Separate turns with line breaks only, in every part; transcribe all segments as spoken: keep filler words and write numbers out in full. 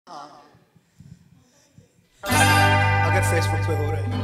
अगर फेसबुक पे हो रहे हैं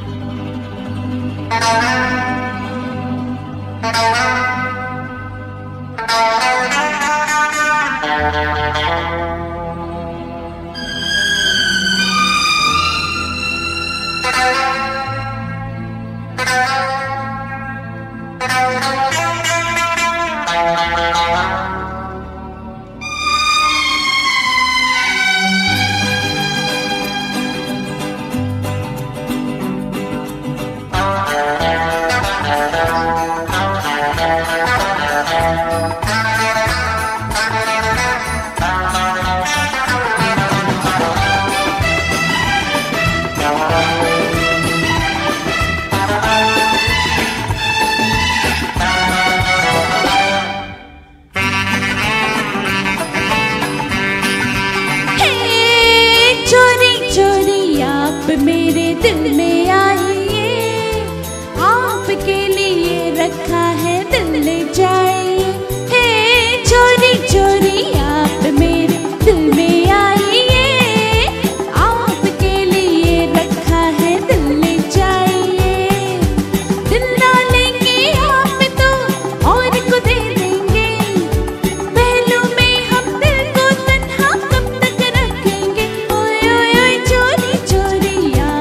मेरे दिल में आइए, आपके लिए रखा है दिल ले जाइए। हे चोरी चोरी आप मेरे दिल में आइए, आपके लिए रखा है दिल ले जाइए। दिल ना लेंगे आप तो और को दे देंगे, पहलू में हम दिल को तन्हा कब तक रखेंगे। ओए ओए ओए चोरी चोरी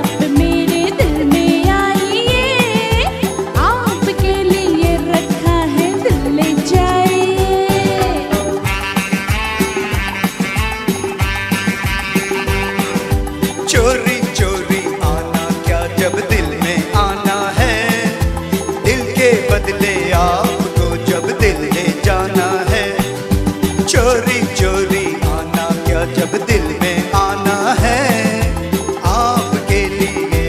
चोरी चोरी आना क्या जब दिल में आना है, दिल के बदले आपको जब दिल ले जाना है। चोरी चोरी आना क्या जब दिल में आना है, आपके लिए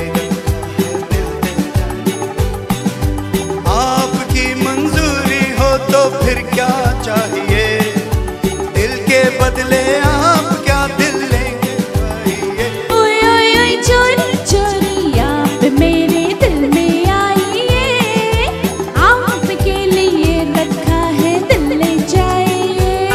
आपकी मंजूरी हो तो फिर क्या चाहिए। दिल के बदले आप क्या दिल लेंगे भाई।
चोरी चोरी आप मेरे दिल में आइए, आपके लिए रखा है दिल ले जाइए।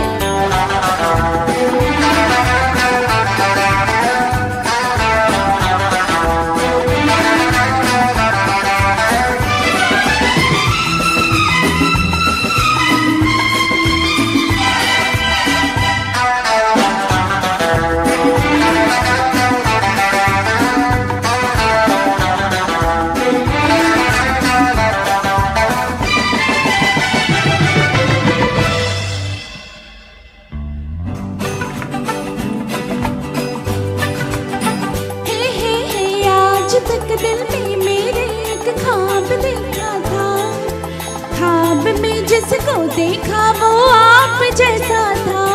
तक दिल में मेरे एक ख्वाब देखा था, ख्वाब में जिसको देखा वो आप जैसा था।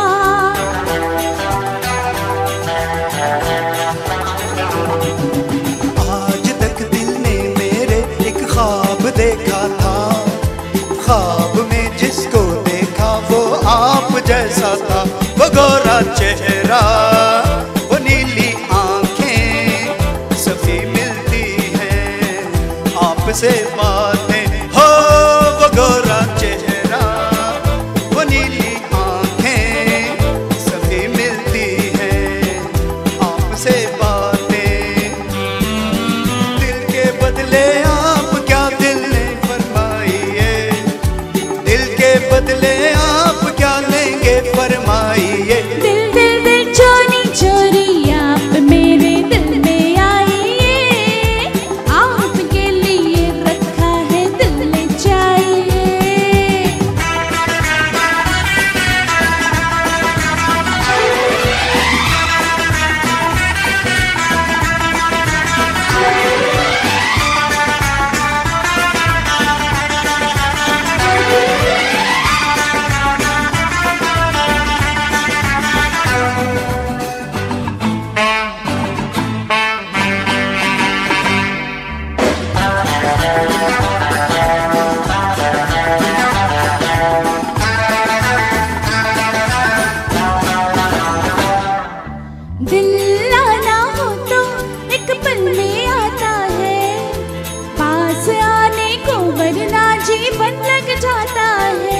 आज तक दिल ने मेरे एक ख्वाब देखा था, ख्वाब में जिसको देखा वो आप जैसा था। वो गोरा चेहरा, वो नीली आंखें, सफी मिलती हैं आपसे बातें हो। वो गोरा चेहरा, वो नीली आंखें, सफी मिलती हैं आपसे बातें। दिल के बदले आप क्या दिल ने फरमाइए, दिल के बदले आप क्या लेंगे फरमाइए।
दिल दिल दिल चोरी चोरी आप मेरे दिल में आइए, आपके लिए रखा है दिल ले जाइए। दिल आना हो तो एक पल में आता है, पास आने को वरना जीवन लग जाता है।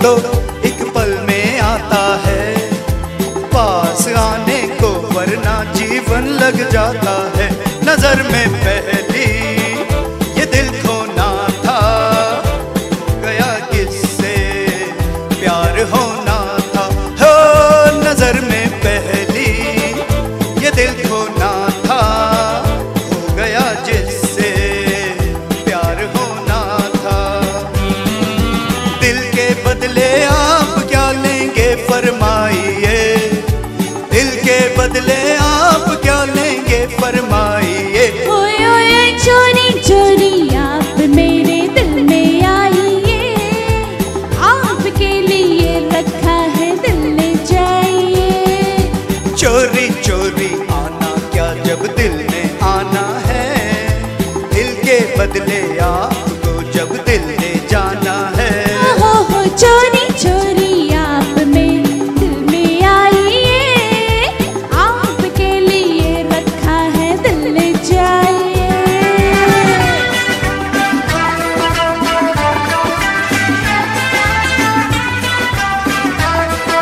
तो एक पल में आता है, पास आने को वरना जीवन लग जाता है। नजर में पहली ये दिल खोना था, गया किससे प्यार होना था। हो नजर में पहली ये दिल खोना था, हो गया जिससे प्यार होना था। दिल के बदले आप क्या लेंगे फरमाइए, दिल के बदले आप क्या लेंगे फरमाइए।
ओए ओए चोरी चोरी आप मेरे दिल में आइए, आपके लिए रखा है दिल ले जाइए।
चोरी चोरी आना क्या जब दिल में आना है, दिल के बदले आपको जब दिल ले जाना है।
हो हो चोरी चोरी आप मेरे दिल में आइए, आपके लिए रखा है दिल ले जाइए।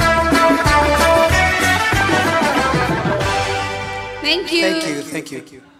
Thank you.
Thank you, thank you.